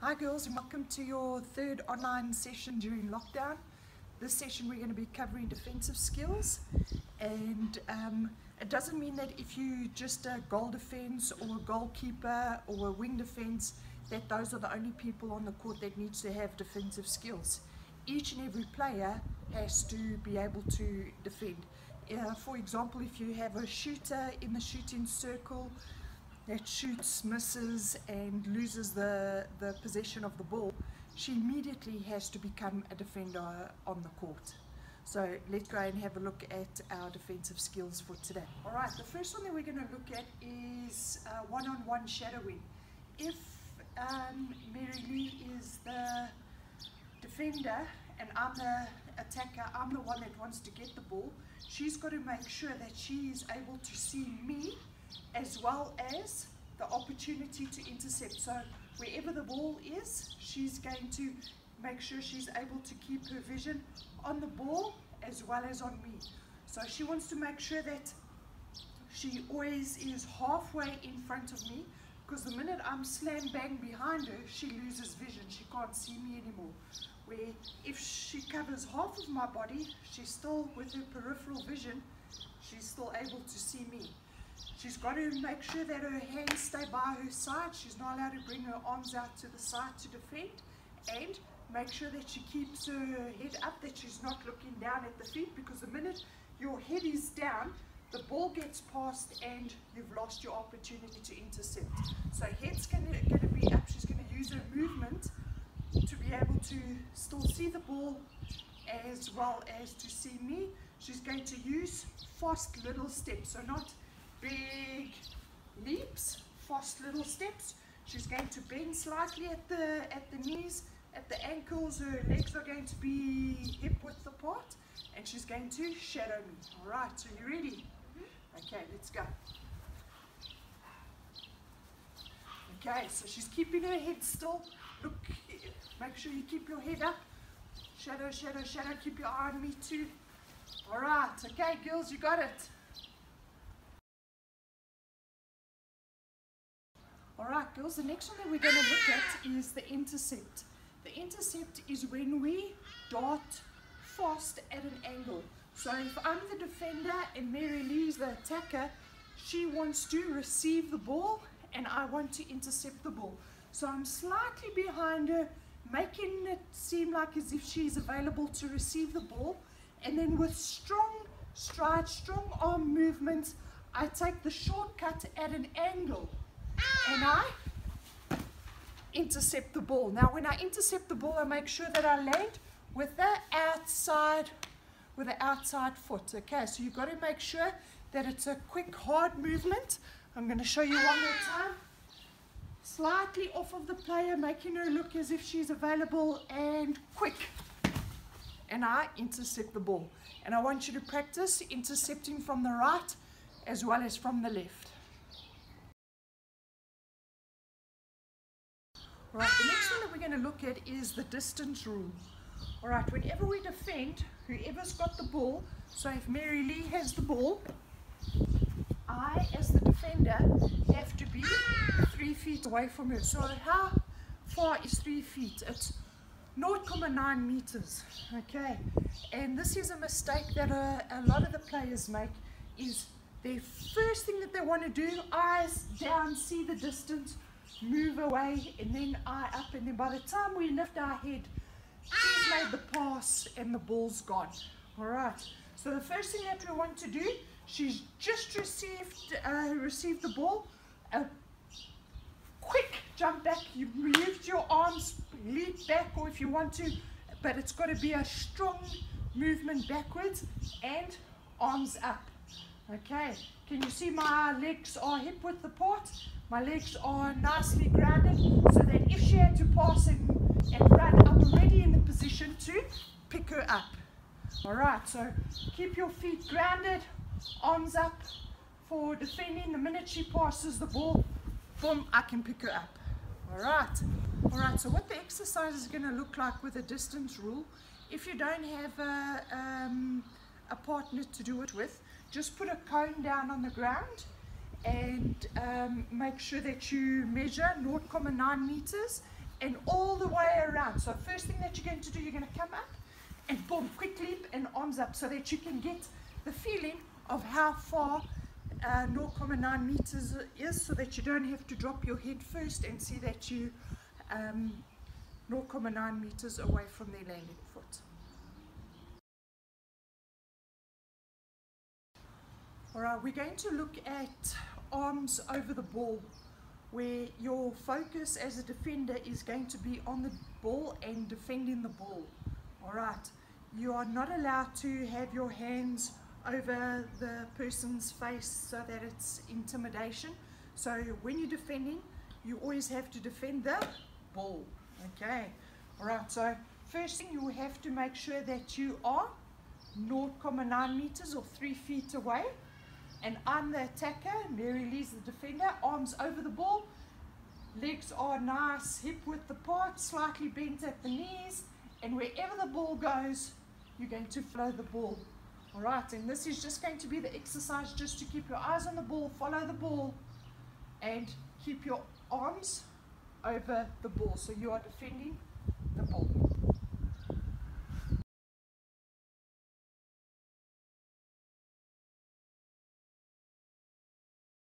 Hi girls, and welcome to your third online session during lockdown. This session we're going to be covering defensive skills, and it doesn't mean that if you just a goal defense or a goalkeeper or a wing defense that those are the only people on the court that needs to have defensive skills. Each and every player has to be able to defend. For example, if you have a shooter in the shooting circle that shoots, misses and loses the possession of the ball, she immediately has to become a defender on the court. So let's go and have a look at our defensive skills for today. Alright, the first one that we're going to look at is one-on-one shadowing. If Mary Lee is the defender and I'm the attacker, I'm the one that wants to get the ball, she's got to make sure that she is able to see me as well as the opportunity to intercept. So wherever the ball is, she's going to make sure she's able to keep her vision on the ball as well as on me. So she wants to make sure that she always is halfway in front of me, because the minute I'm slam bang behind her, she loses vision. She can't see me anymore. Where if she covers half of my body, she's still, with her peripheral vision, she's still able to see me. She's got to make sure that her hands stay by her side. She's not allowed to bring her arms out to the side to defend, and make sure that she keeps her head up, that she's not looking down at the feet, because the minute your head is down, the ball gets passed and you've lost your opportunity to intercept. So head's going to be up. She's going to use her movement to be able to still see the ball as well as to see me. She's going to use fast little steps, so not big leaps, fast little steps. She's going to bend slightly at the knees, at the ankles. Her legs are going to be hip width apart, and she's going to shadow me. All right, so you ready? Okay, let's go. Okay, so she's keeping her head still. Look, make sure you keep your head up. Shadow, shadow, shadow. Keep your eye on me too. All right, okay, girls, you got it. Alright girls, the next one that we're going to look at is the intercept. The intercept is when we dart fast at an angle. So if I'm the defender and Mary Lee's the attacker, she wants to receive the ball and I want to intercept the ball. So I'm slightly behind her, making it seem like as if she's available to receive the ball, and then with strong stride, strong arm movements, I take the shortcut at an angle and I intercept the ball. Now when I intercept the ball, I make sure that I land with the outside foot. Okay, so you've got to make sure that it's a quick, hard movement. I'm going to show you one more time. Slightly off of the player, making her look as if she's available, and quick. And I intercept the ball. And I want you to practice intercepting from the right as well as from the left. Alright, the next one that we're going to look at is the distance rule. Alright, whenever we defend, whoever's got the ball, so if Mary Lee has the ball, I, as the defender, have to be 3 feet away from her. So how far is 3 feet? It's 0.9 meters. Okay, and this is a mistake that a lot of the players make, is the first thing that they want to do, eyes down, see the distance, move away, and then eye up, and then by the time we lift our head, she's made the pass and the ball's gone. Alright, so the first thing that we want to do, she's just received the ball, a quick jump back, you lift your arms, leap back, or if you want to, but it's got to be a strong movement backwards and arms up. Okay, can you see my legs are hip width apart? My legs are nicely grounded, so that if she had to pass and run, I'm already in the position to pick her up. Alright, so keep your feet grounded, arms up for defending. The minute she passes the ball, boom, I can pick her up. Alright, so what the exercise is going to look like with a distance rule, if you don't have a partner to do it with, just put a cone down on the ground and make sure that you measure 0.9 meters and all the way around. So first thing that you're going to do, you're going to come up and boom, quick leap and arms up so that you can get the feeling of how far 0.9 meters is, so that you don't have to drop your head first and see that you 0.9 meters away from their landing foot. Alright, we're going to look at arms over the ball, where your focus as a defender is going to be on the ball and defending the ball. Alright, you are not allowed to have your hands over the person's face so that it's intimidation. So when you're defending, you always have to defend the ball. Okay, alright, so first thing, you have to make sure that you are 0.9 meters or 3 feet away, and I'm the attacker, Mary Lee's the defender. Arms over the ball, legs are nice hip width apart, slightly bent at the knees, and wherever the ball goes, you're going to follow the ball. Alright, and this is just going to be the exercise just to keep your eyes on the ball, follow the ball, and keep your arms over the ball, so you are defending the ball.